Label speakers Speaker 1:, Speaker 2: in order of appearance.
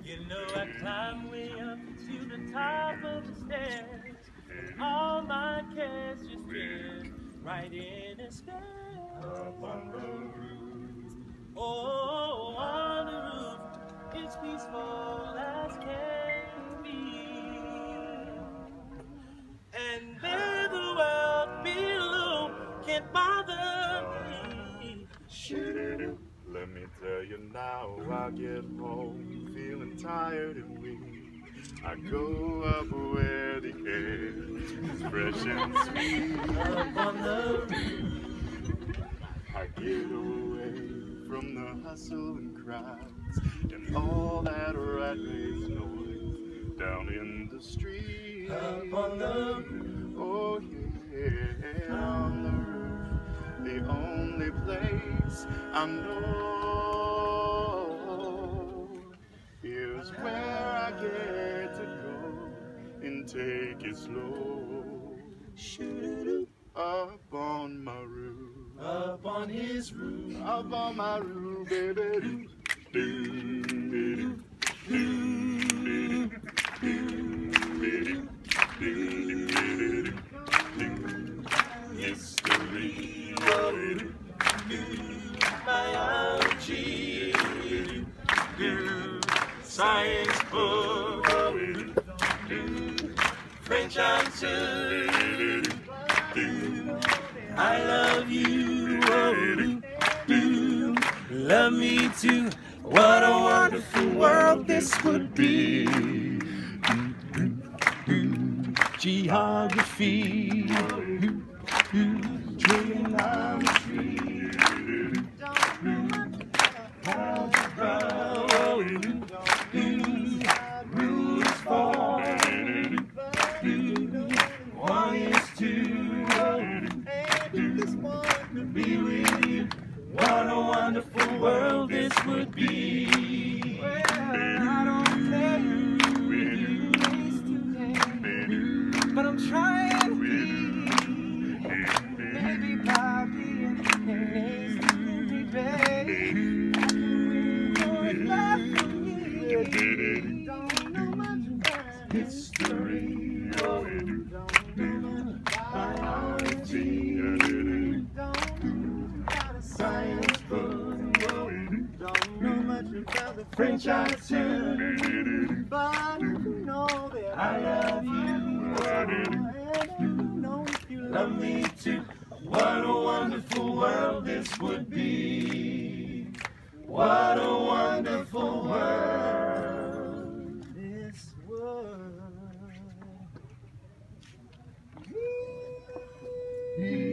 Speaker 1: You know I climb way up to the top of the stairs, and all my cares just drift right in and stay up on the roof. Oh, on the roof, it's peaceful as can be, and there the world below can't bother me.
Speaker 2: Shoo-doo-doo. Let me tell you now, I get home feeling tired and weak. I go up where the air is fresh and sweet.
Speaker 1: Up on the roof,
Speaker 2: I get away from the hustle and crowds and all that rat race noise down in the street.
Speaker 1: up on the roof,
Speaker 2: Oh yeah, on the roof, the only place I know. Here's where I get to go and take it slow.
Speaker 1: shoo-doo-doo,
Speaker 2: Up on my roof,
Speaker 1: up on his roof.
Speaker 2: up on my roof, baby.
Speaker 1: History, biology, science book, French answer, I love you, love me too. What a wonderful world this would be. Geography, trigonometry, algebra, rules for 1 is 2, be with you. What a wonderful world this would be. Well, I don't know you today, but I'm trying to be. Maybe by being next to me, babe, I can win your love for me. Don't know much about history, don't know biology, don't know about a science book, don't know much about the French attitude, but you know that I love you, and you know if you love me too. What a wonderful world this would be. What a wonderful world this would be.